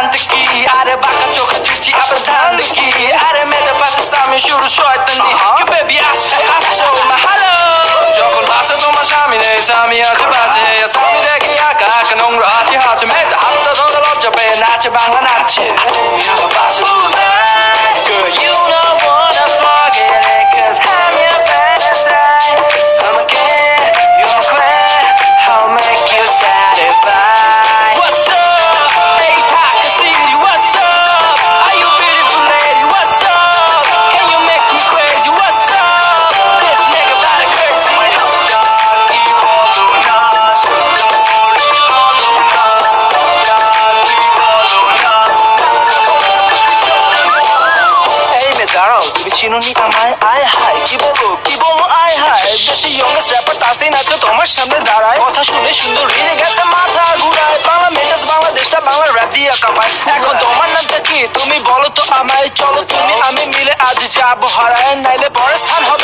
শান্তি আরে বাঁকা চোখে দৃষ্টি আবার ধান দেখি আরে মেয়েদের পাশে স্বামী শুরু শয়তানি কি বেবি আসো আসো হ্যালো যখন বাসে তোমার স্বামী নেই স্বামী আছে বাসে স্বামী দেখি একা একা নোংরা হাতি হাতে মেয়েদের হাতটা ধরে লজ্জা পেয়ে নাচে বাংলা নাচে তুমি আমার পাশে বুঝে Girl, you don't wanna forget it Cause I'm your fantasy I'm a kid, you're a queen I'll make you satisfied What's up? Hey, Taka City, what's up? Are you beautiful lady? What's up? Can you make me crazy? What's up? This nigga body crazy দাঁড়াও তুমি চিনোনি আমায় আয় হায় কি বলবো আয় হায় দেশে youngest wrapper Tasin নাচো তোমার সামনে দাঁড়ায় কথা শুনে সুন্দর রিনে গেছে মাথা ঘুরায় বাংলা মেটাস বাংলাদেশটা বাংলা র‍্যাপ দিয়ে কামায় এখন তোমার নামটা কি তুমি বলো তো আমায় চলো তুমি আমি মিলে আজ যাবো হারায় নাইলে পরে স্থান হবে